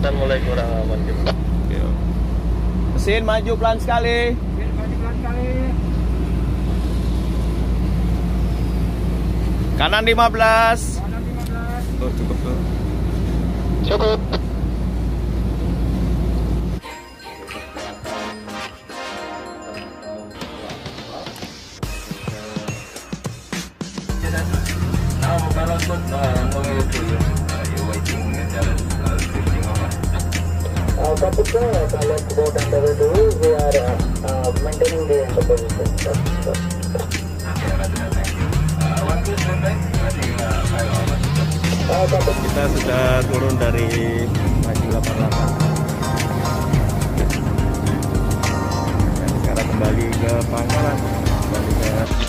Kan mulai kurang aman gitu. Mesin maju pelan sekali. Kanan 15. Oh, cukup tuh. Cukup. Kita sudah turun dari Maju 88. Dan sekarang kembali ke Pangkalan. Kembali ke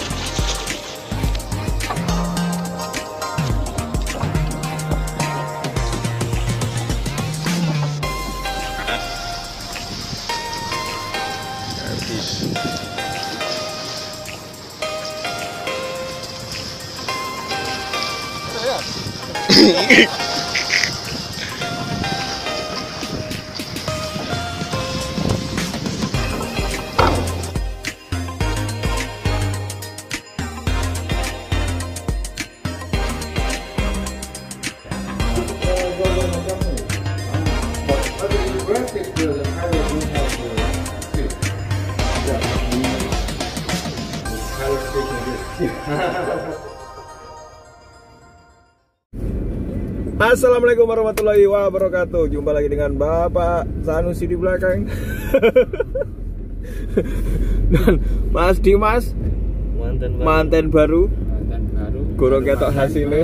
Assalamualaikum warahmatullahi wabarakatuh. Jumpa lagi dengan Bapak Sanusi di belakang. Dan Mas Dimas, manten baru. Gurung ketok hasilnya.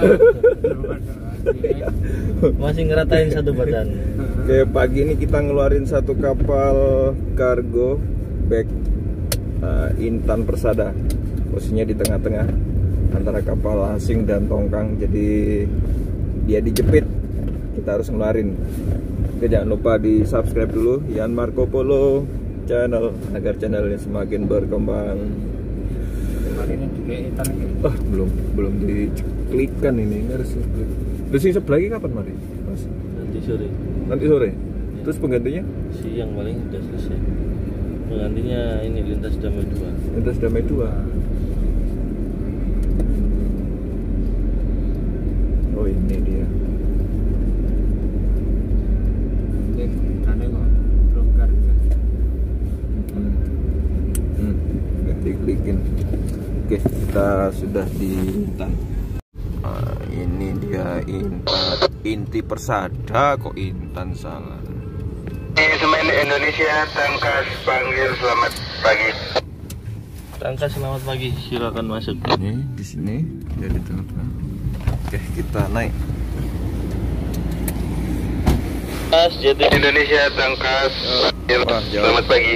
Masih ngeratain satu badan. Oke, pagi ini kita ngeluarin satu kapal kargo bag Intan Persada. Posisinya di tengah-tengah antara kapal asing dan tongkang. Jadi dia dijepit, kita harus ngeluarin. Oke, jangan lupa di subscribe dulu Yan Marco Polo channel agar channelnya semakin berkembang. Oh, belum diklikkan ini harus diklik. Terus yang sebelah lagi kapan mari? Mas? Nanti sore. Terus penggantinya? Siang paling udah selesai. Penggantinya ini lintas damai 2. Lintas damai 2. Oh, ini dia. Nggak diklikin. Oke, kita sudah di Intan. Ini dia Intan. Inti Persada, kok Intan salah. Semen Indonesia, Tangkas panggil selamat pagi. Tangkas selamat pagi, silakan masuk. Ini di sini, dia di tengah-tengah. Oke, kita naik. Jati Indonesia, Tangkas selamat pagi.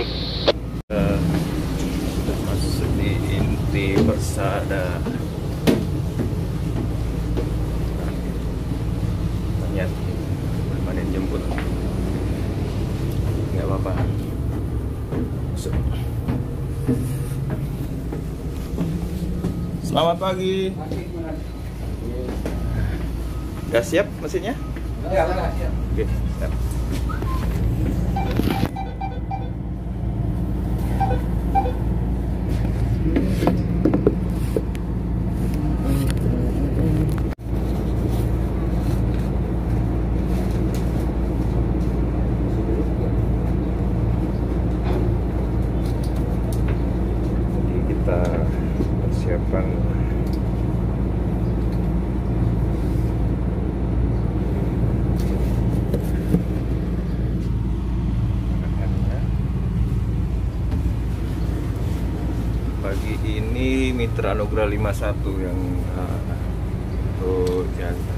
Sudah masuk di Inti Persada. Banyak mana yang jemput. Nggak apa-apa. Masuk. Selamat pagi. Udah siap mesinnya? Ya, siap. Oke, siap. Jadi kita persiapan pagi ini Mitra Anugerah 51 yang tuh jaga.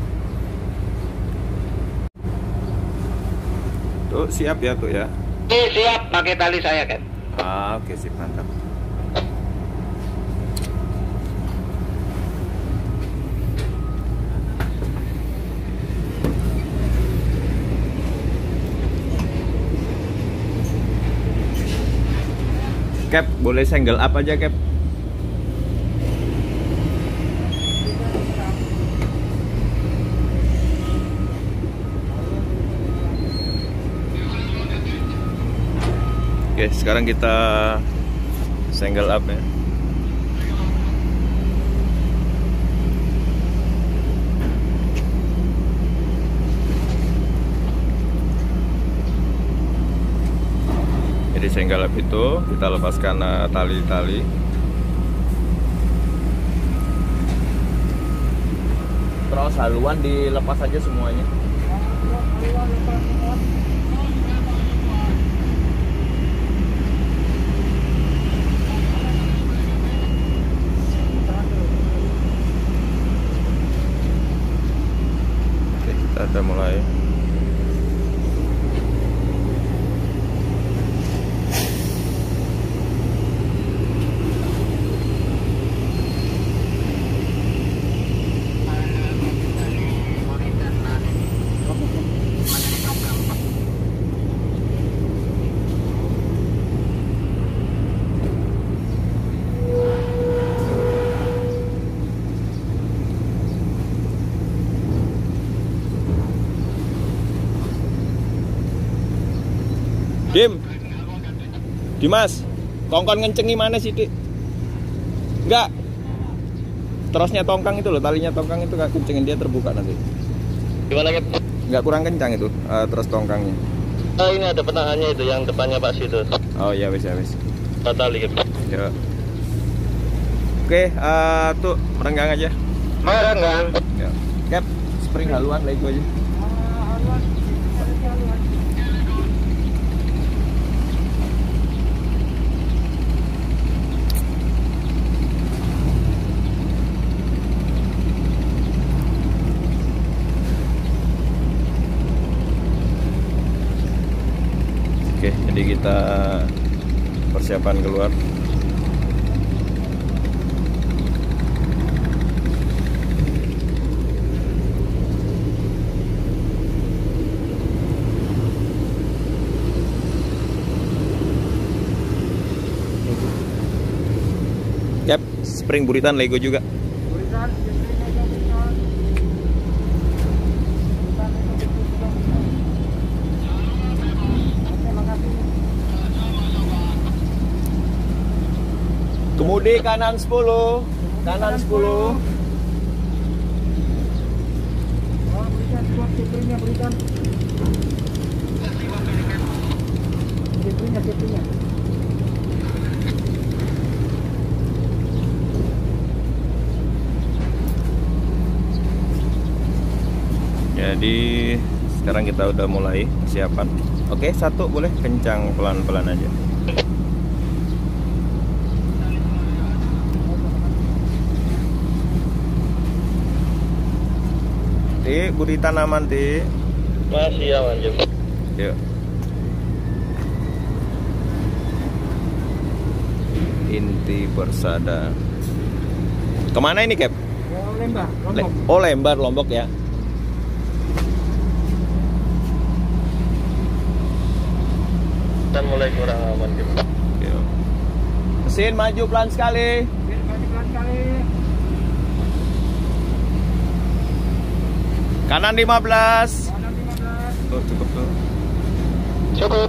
Tuh siap ya tuh ya. Siap, pakai tali saya kan. Oke, sip, mantap. Cap, boleh single up aja, Cap. Oke, sekarang kita single up ya. Jadi single up itu kita lepaskan tali-tali. Terus haluan dilepas aja semuanya. Oke, kita udah mulai. Dimas, tongkang ngencengi mana sih, Dik? Enggak. Terusnya tongkang itu loh, talinya tongkang itu gak kencengin, dia terbuka nanti. Gimana ya? Enggak kurang kencang itu, terus tongkangnya. Oh, ini ada penahannya itu, yang depannya Pak situ. Oh iya, wis ya wis. Tali gitu. Ya. Oke, tuh merenggang aja. Merenggang. Ya. Cap, spring haluan lego aja. Oke, jadi kita persiapan keluar. Cap, spring buritan Lego juga. Kemudi kanan 10. Kanan 10. Berikan. Jadi sekarang kita udah mulai persiapan. Oke, satu boleh kencang pelan-pelan aja. Ti, buritan aman, Ti. Masih aman, Jum. Yuk. Inti Persada. Kemana ini, Cap? Lembar, Lombok. Oh, Lembar, Lombok ya. Dan mulai kurang aman, Jum. Yuk. Mesin maju pelan sekali. Pelan sekali. Kanan 15. Kanan 15. Tuh, cukup tuh. Cukup.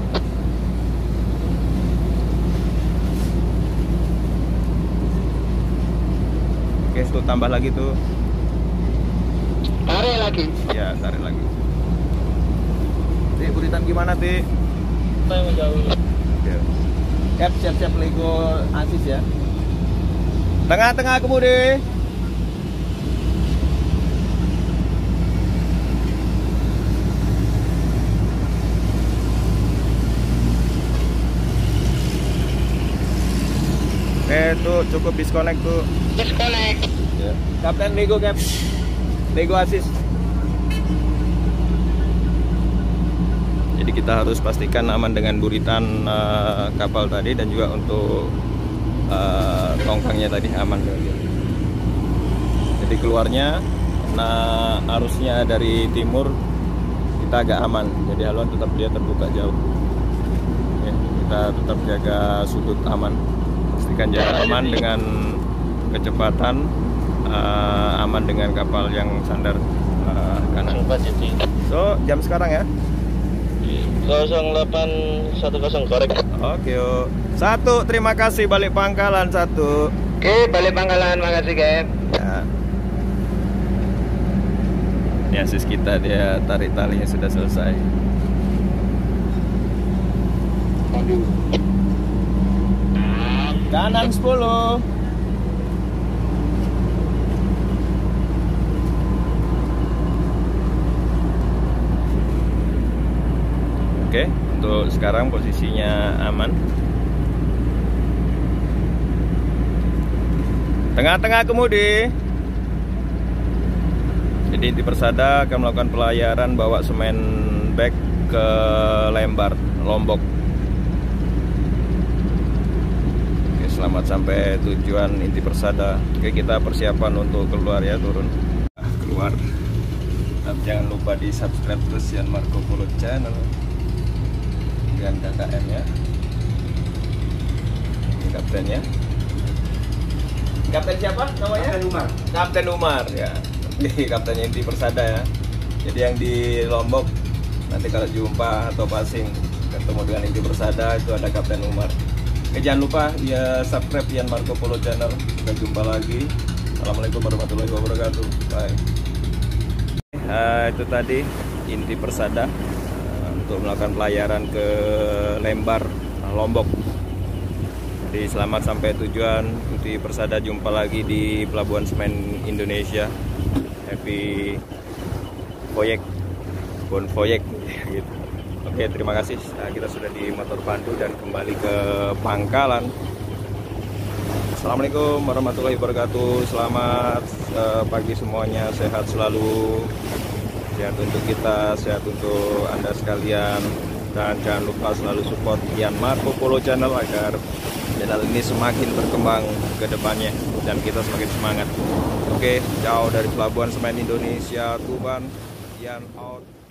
Oke, tuh tambah lagi tuh. Tarik lagi. Ya, tarik lagi. Ti, buritan gimana, Ti? Saya menjauh. Yuk. Cap, siap-siap Lego Asis ya. Tengah-tengah kemudi. Tuh cukup disconnect tuh. Disconnect. Ya. Kapten Lego, Cap. Lego Asis. Jadi kita harus pastikan aman dengan buritan kapal tadi dan juga untuk tongkangnya tadi aman. Jadi keluarnya karena arusnya dari timur kita agak aman. Jadi haluan tetap dia terbuka jauh. Ya, kita tetap jaga sudut aman. Pastikan jarak aman dengan kecepatan, aman dengan kapal yang sandar kanan. So, jam sekarang ya. 0810 korek. Oke, yuk. 1, terima kasih, balik pangkalan 1. Oke, balik pangkalan, makasih Gap. Ya. Ini asis kita, dia tarik talinya sudah selesai. Kanan 10. Oke, untuk sekarang posisinya aman. Tengah-tengah kemudi. Jadi di Persada akan melakukan pelayaran bawa semen bag ke Lembar, Lombok. Oke, selamat sampai tujuan inti Persada. Oke, kita persiapan untuk keluar ya, turun. Keluar. Dan jangan lupa di subscribe terus Yan Marco Polo channel dan KKM ya. Ini kaptennya. Kapten siapa namanya? Kapten Umar. Kapten Umar ya. Ini kaptennya inti Persada ya. Jadi yang di Lombok nanti kalau jumpa atau passing ketemu dengan inti Persada itu ada Kapten Umar. Jangan lupa ya subscribe Yan Marco Polo channel. Kita jumpa lagi. Assalamualaikum warahmatullahi wabarakatuh. Bye. Itu tadi inti Persada untuk melakukan pelayaran ke Lembar, Lombok. Jadi selamat sampai tujuan inti Persada, jumpa lagi di Pelabuhan Semen Indonesia. Happy Voyek, Bon Voyek gitu. Oke, terima kasih. Nah, kita sudah di motor pandu dan kembali ke pangkalan. Assalamualaikum warahmatullahi wabarakatuh. Selamat pagi semuanya, sehat selalu. Sehat untuk kita, sehat untuk Anda sekalian. Dan jangan lupa selalu support Yan Marco Polo channel agar channel ini semakin berkembang ke depannya dan kita semakin semangat. Oke, jauh dari Pelabuhan Semen Indonesia, Tuban, Yan out.